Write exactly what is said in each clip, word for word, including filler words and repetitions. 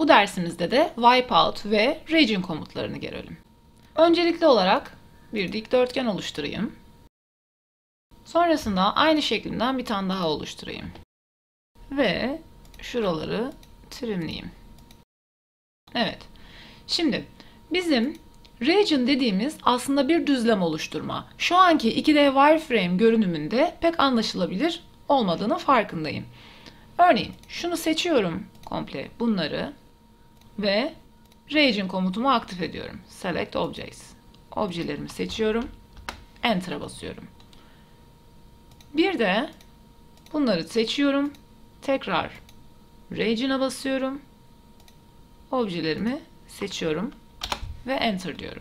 Bu dersimizde de wipeout ve region komutlarını görelim. Öncelikli olarak bir dikdörtgen oluşturayım. Sonrasında aynı şeklinden bir tane daha oluşturayım. Ve şuraları trimleyeyim. Evet. Şimdi bizim region dediğimiz aslında bir düzlem oluşturma. Şu anki iki D wireframe görünümünde pek anlaşılabilir olmadığının farkındayım. Örneğin şunu seçiyorum komple bunları ve region komutumu aktif ediyorum. Select Objects. Objelerimi seçiyorum. Enter'a basıyorum. Bir de bunları seçiyorum. Tekrar region'a basıyorum. Objelerimi seçiyorum ve Enter diyorum.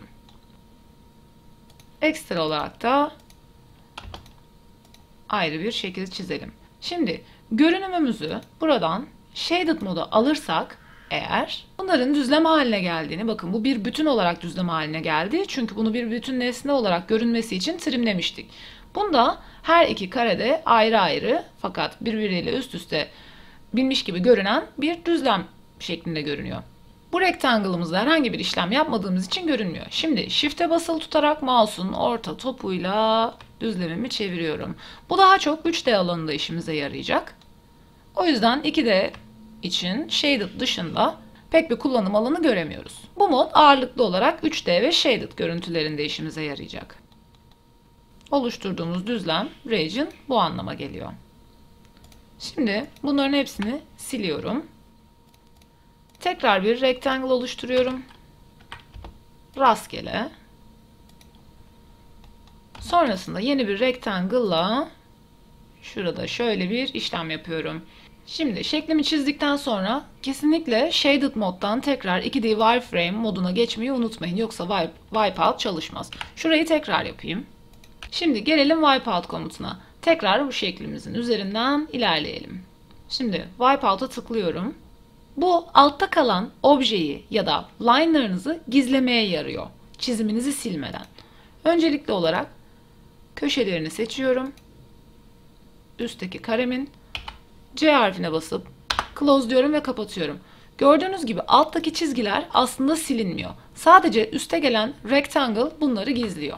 Ekstra olarak da ayrı bir şekil çizelim. Şimdi görünümümüzü buradan Shaded moda alırsak eğer bunların düzlem haline geldiğini, bakın bu bir bütün olarak düzlem haline geldi. Çünkü bunu bir bütün nesne olarak görünmesi için trimlemiştik. Bunda her iki karede ayrı ayrı fakat birbiriyle üst üste binmiş gibi görünen bir düzlem şeklinde görünüyor. Bu rectangle'ımızda herhangi bir işlem yapmadığımız için görünmüyor. Şimdi Shift'e basılı tutarak mouse'un orta topuyla düzlemimi çeviriyorum. Bu daha çok üç D alanında işimize yarayacak. O yüzden iki D için Shaded dışında pek bir kullanım alanı göremiyoruz. Bu mod ağırlıklı olarak üç D ve Shaded görüntülerinde işimize yarayacak. Oluşturduğumuz düzlem, region bu anlama geliyor. Şimdi bunların hepsini siliyorum. Tekrar bir rectangle oluşturuyorum. Rastgele. Sonrasında yeni bir rectangle'la şurada şöyle bir işlem yapıyorum. Şimdi şeklimi çizdikten sonra kesinlikle Shaded moddan tekrar iki D wireframe moduna geçmeyi unutmayın. Yoksa wipe, wipeout çalışmaz. Şurayı tekrar yapayım. Şimdi gelelim wipeout komutuna. Tekrar bu şeklimizin üzerinden ilerleyelim. Şimdi wipeout'a tıklıyorum. Bu altta kalan objeyi ya da line'larınızı gizlemeye yarıyor. Çiziminizi silmeden. Öncelikli olarak köşelerini seçiyorum. Üstteki karemin C harfine basıp close diyorum ve kapatıyorum. Gördüğünüz gibi alttaki çizgiler aslında silinmiyor. Sadece üste gelen rectangle bunları gizliyor.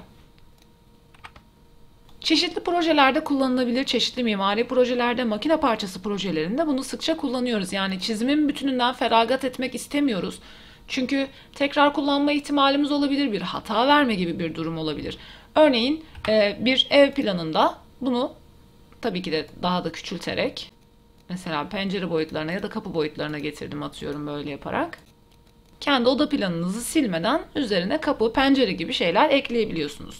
Çeşitli projelerde kullanılabilir, çeşitli mimari projelerde, makine parçası projelerinde bunu sıkça kullanıyoruz. Yani çizimin bütününden feragat etmek istemiyoruz. Çünkü tekrar kullanma ihtimalimiz olabilir, bir hata verme gibi bir durum olabilir. Örneğin bir ev planında bunu tabii ki de daha da küçülterek, mesela pencere boyutlarına ya da kapı boyutlarına getirdim, atıyorum böyle yaparak. Kendi oda planınızı silmeden üzerine kapı, pencere gibi şeyler ekleyebiliyorsunuz.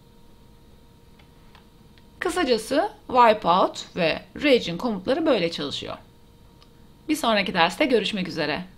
Kısacası wipeout ve region komutları böyle çalışıyor. Bir sonraki derste görüşmek üzere.